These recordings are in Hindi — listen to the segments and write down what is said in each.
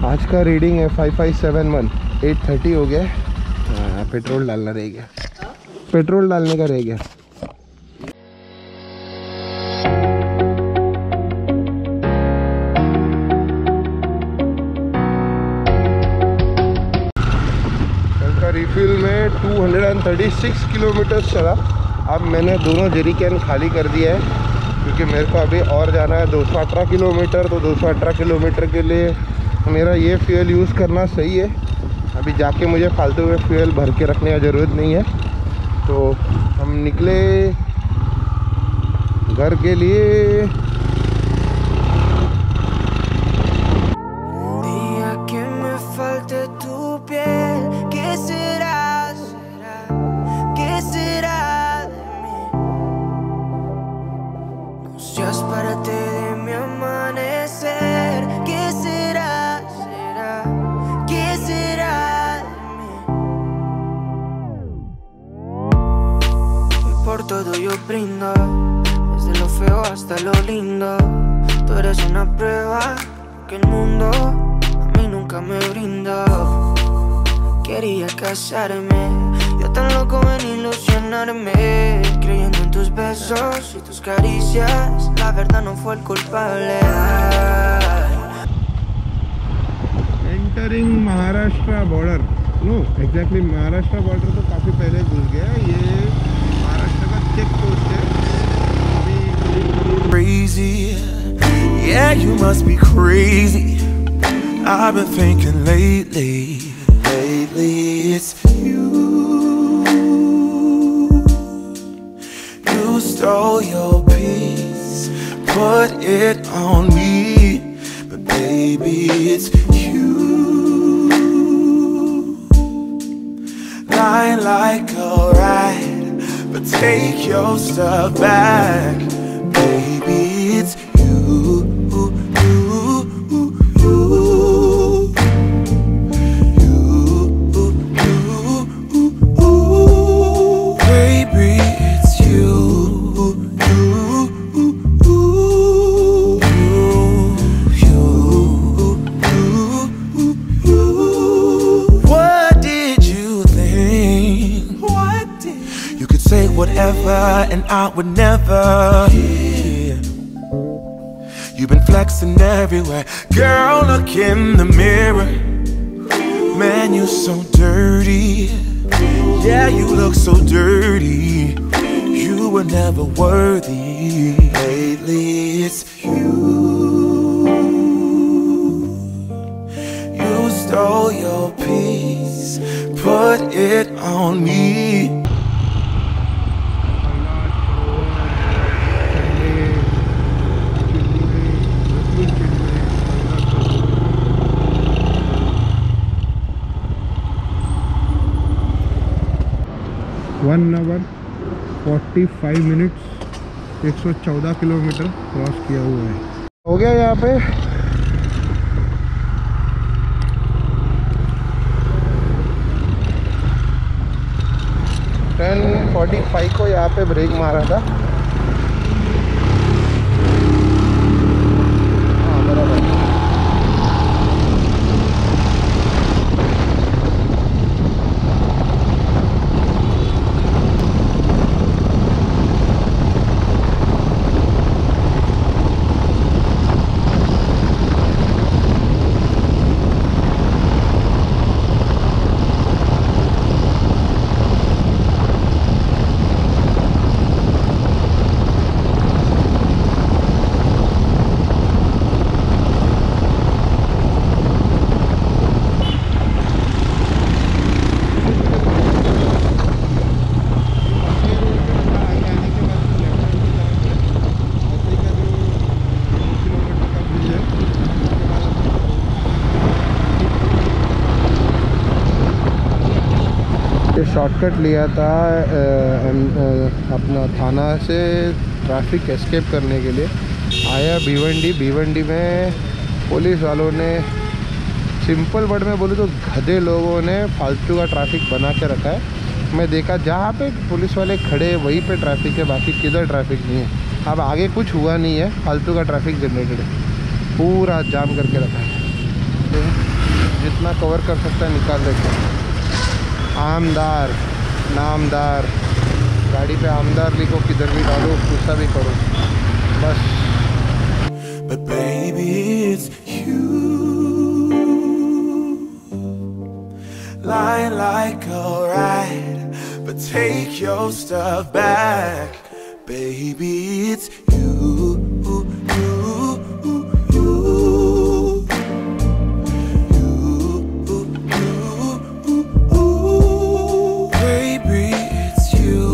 आज का रीडिंग है 5571, 8:30 हो गया। हाँ, पेट्रोल डालना रह गया, पेट्रोल डालने का रह गया। कल का रिफिल में 236 किलोमीटर चला। अब मैंने दोनों जेरी कैन खाली कर दिया है क्योंकि मेरे को अभी और जाना है 218 किलोमीटर। तो 218 किलोमीटर के लिए मेरा ये फ्यूल यूज़ करना सही है। अभी जाके मुझे फालतू में फ्यूल भर के रखने का ज़रूरत नहीं है। तो हम निकले घर के लिए। Por todo yo brindo, desde lo feo hasta lo lindo. Tú eres una prueba que el mundo a mí nunca me brindó. Quería casarme, yo tan loco en ilusionarme, creyendo en tus besos y tus caricias. La verdad no fue el culpable. Entering Maharashtra border, no exactly Maharashtra border तो काफ़ी पहले घुस गया। ये Crazy, yeah, you must be crazy. I've been thinking lately it's you. You stole your peace, put it on me, but baby, it's you. Lying like a rat, but take your stuff back. Baby, it's you, you, you, you. Baby, it's you, you. What did you think? What did you could say whatever and I would never. You've been flexing everywhere. Girl, look in the mirror. Man, you're so dirty. Yeah, you look so dirty. You were never worthy. Lately, it's you. You stole your peace, put it on me. One hour 45 minutes 114 kilometre cross किया हुआ है। हो गया यहाँ पे 10:45 को यहाँ पे ब्रेक मारा था। हाँ बराबर। शॉर्टकट लिया था अपना थाना से ट्रैफिक एस्केप करने के लिए। आया भिवंडी में पुलिस वालों ने, सिंपल वर्ड में बोले तो गधे लोगों ने फालतू का ट्रैफिक बना के रखा है। मैं देखा जहाँ पे पुलिस वाले खड़े वहीं पे ट्रैफिक है, बाकी किधर ट्रैफिक नहीं है। अब आगे कुछ हुआ नहीं है, फालतू का ट्रैफिक जनरेटेड है, पूरा जाम करके रखा है। जितना कवर कर सकता है निकाल देते हैं। आमदार नामदार, गाड़ी पे आमदार लिखो, किधर भी डालो, गुस्सा भी करो, बस। But baby, it's you, lying like a ride, but take your stuff back. Baby, it's you, you, you, you. Baby, it's you,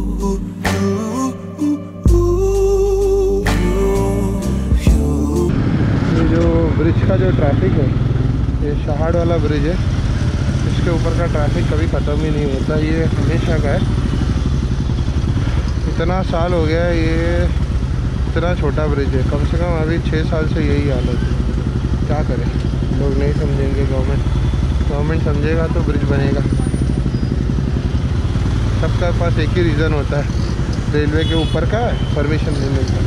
ये जो ब्रिज का जो ट्रैफिक है, ये शहाड़ वाला ब्रिज है, इसके ऊपर का ट्रैफिक कभी ख़त्म ही नहीं होता, ये हमेशा का है। इतना साल हो गया है, ये इतना छोटा ब्रिज है, कम से कम अभी 6 साल से यही हालत है। क्या करें, लोग नहीं समझेंगे, गवर्नमेंट समझेगा तो ब्रिज बनेगा। सबका पास एक ही रीज़न होता है, रेलवे के ऊपर का परमिशन नहीं मिलता।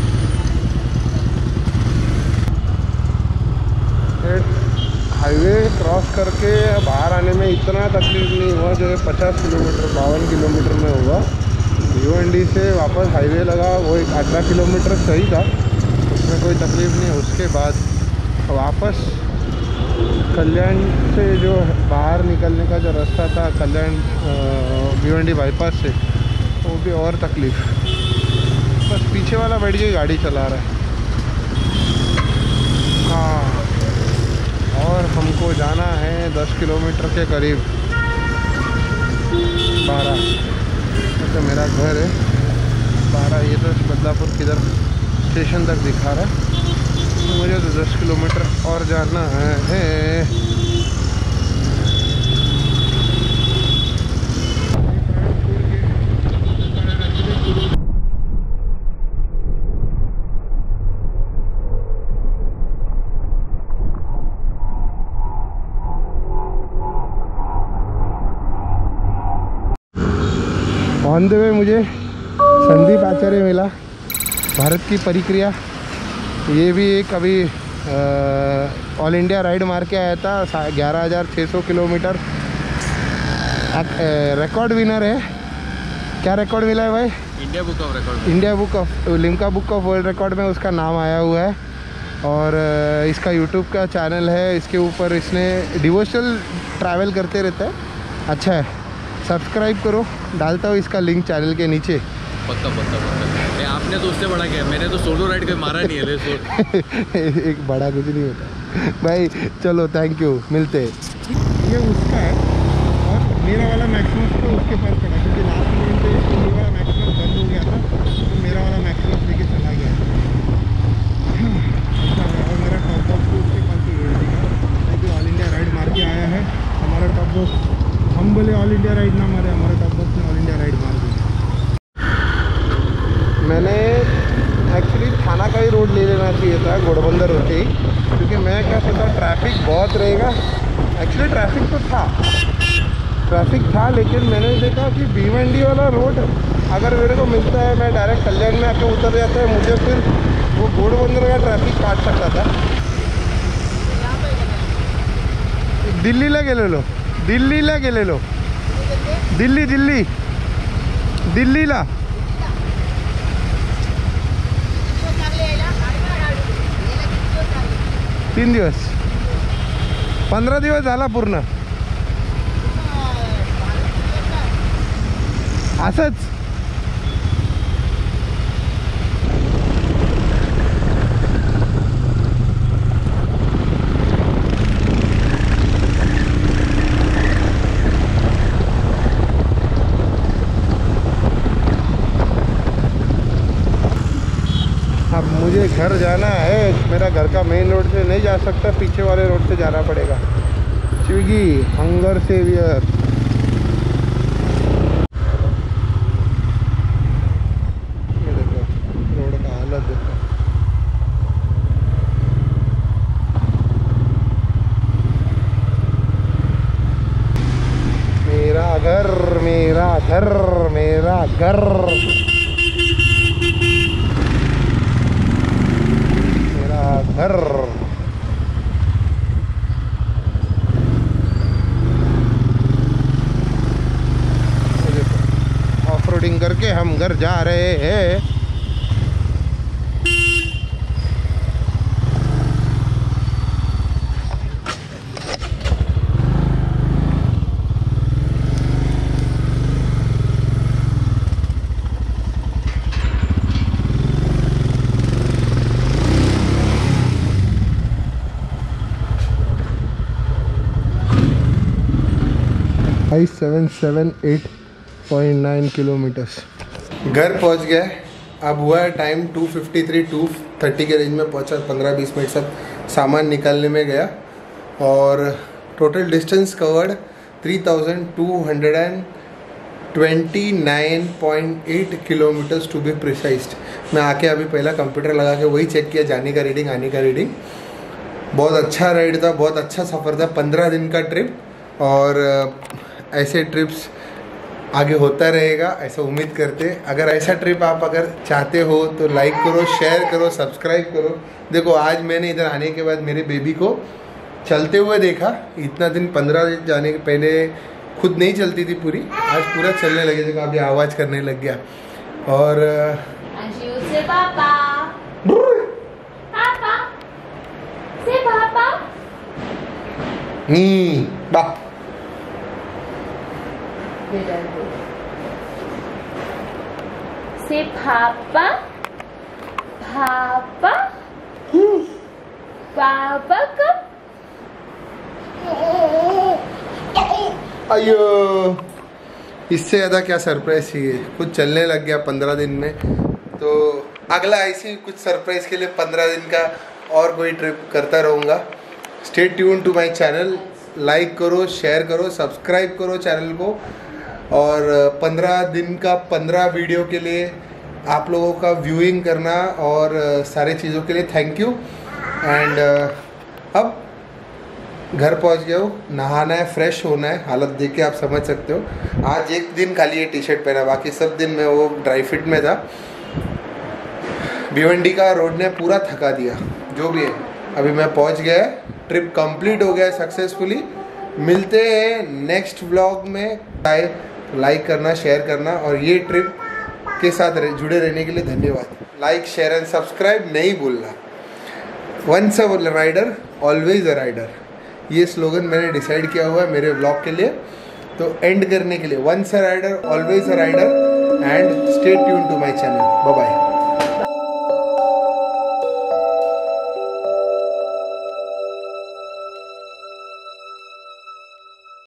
हाईवे क्रॉस करके बाहर आने में इतना तकलीफ नहीं हुआ जो 50 किलोमीटर 52 किलोमीटर में हुआ। भिवंडी से वापस हाईवे लगा, वो एक 18 किलोमीटर सही था, उसमें कोई तकलीफ नहीं। उसके बाद वापस कल्याण से जो बाहर निकलने का जो रास्ता था, कल्याण भिवंडी बाईपास से, वो भी और तकलीफ। बस पीछे वाला बैठ के गाड़ी चला रहा है। हाँ, और हमको जाना है 10 किलोमीटर के करीब 12, तो मेरा घर है 12, ये तो बदलापुर किधर स्टेशन तक दिखा रहा है, तो मुझे तो 10 किलोमीटर और जाना है। ऑन द वे मुझे संदीप आचार्य मिला, भारत की परिक्रिया। ये भी एक अभी ऑल इंडिया राइड मार के आया था, 11,600 किलोमीटर। रिकॉर्ड विनर है। क्या रिकॉर्ड मिला है भाई? India book of record, India book of Limca book of world record में उसका नाम आया हुआ है। और इसका यूट्यूब का चैनल है, इसके ऊपर इसने डिवोशनल ट्रैवल करते रहता है। अच्छा है, सब्सक्राइब करो, डालता हूँ इसका लिंक चैनल के नीचे। पक्का पक्का पक्का। आपने तो उससे बड़ा क्या, मैंने तो सोलो राइड कभी मारा नहीं है। एक बड़ा कुछ नहीं होता भाई। चलो थैंक यू, मिलते हैं। ये उसका है और मेरा वाला मैक्सिमम तो उसके पास पड़ा, क्योंकि लास्ट मोमेंट पे इसको ये वाला मैक्सिमम बंद हो गया था, तो मेरा वाला मैक्सिमम लेके चला गया। और मेरा टॉप बॉक्स को उसके पास ही रेड दिखा, क्योंकि ऑल इंडिया राइड मार के आया है। हमारा टॉप बॉक्स, हम बोले ऑल इंडिया राइड ना मारे, हमारे टॉप बॉक्स ने ऑल इंडिया राइड मार दी। मैंने एक्चुअली थाना का ही रोड ले लेना चाहिए था, घोड़बंदर होते ही, क्योंकि मैं क्या सोचा ट्रैफिक बहुत रहेगा। एक्चुअली ट्रैफिक था, लेकिन मैंने देखा कि भिवंडी वाला रोड अगर मेरे को मिलता है, मैं डायरेक्ट कल्याण में आके उतर जाता है, मुझे फिर वो घोड़बंदर का ट्रैफिक काट सकता था। दिल्लीला गेलेलो, दिल्लीला गेलेलो, दिल्लीला 3 दिवस, 15 दिवस झाला पूर्ण असंच। अब मुझे घर जाना है, मेरा घर का मेन रोड से नहीं जा सकता, पीछे वाले रोड से जाना पड़ेगा। Swiggy hunger saviour. ये देखो रोड का हालत देखो। मेरा घर मेरा घर मेरा घर, घर। हम घर जा रहे हैं। आई 778.9 किलोमीटर्स। घर पहुंच गया। अब हुआ है टाइम 2:53, 2:30 के रेंज में पहुंचा। 15-20 मिनट सब सामान निकालने में गया और total distance covered 3229.8 kilometres to be precised. मैं आके अभी पहला कंप्यूटर लगा के वही चेक किया, जाने का रीडिंग आने का रीडिंग। बहुत अच्छा राइड था, बहुत अच्छा सफ़र था। 15 दिन का ट्रिप और ऐसे ट्रिप्स आगे होता रहेगा, ऐसा उम्मीद करते। अगर ऐसा ट्रिप आप अगर चाहते हो तो लाइक करो, शेयर करो, सब्सक्राइब करो। देखो आज मैंने इधर आने के बाद मेरे बेबी को चलते हुए देखा। इतना दिन 15 दिन जाने के पहले खुद नहीं चलती थी पूरी, आज पूरा चलने लगे। देखो अभी आवाज़ करने लग गया। और से पापा पापा से पापा वाह से पापा पापा पापा को अयो, इससे ज़्यादा क्या सरप्राइज चाहिए। खुद चलने लग गया 15 दिन में। तो अगला ऐसी कुछ सरप्राइज के लिए 15 दिन का और कोई ट्रिप करता रहूँगा। Stay tune to my channel. Like करो, शेयर करो, सब्सक्राइब करो चैनल को। और 15 दिन का 15 वीडियो के लिए आप लोगों का व्यूइंग करना और सारे चीज़ों के लिए थैंक यू। एंड अब घर पहुंच गया हूँ, नहाना है, फ्रेश होना है। हालत देख के आप समझ सकते हो। आज एक दिन खाली ये टी शर्ट पहना, बाकी सब दिन मैं वो ड्राई फिट में था। भिवंडी का रोड ने पूरा थका दिया। जो भी है अभी मैं पहुंच गया है, ट्रिप कंप्लीट हो गया है सक्सेसफुली। मिलते हैं नेक्स्ट व्लॉग में। लाइक करना, शेयर करना और ये ट्रिप के साथ जुड़े रहने के लिए धन्यवाद। लाइक, शेयर एंड सब्सक्राइब नहीं भूलना। Once a rider always a rider, ये स्लोगन मैंने डिसाइड किया हुआ है मेरे व्लॉग के लिए। तो एंड करने के लिए once a rider always a rider and stay tune to my channel. Bye bye.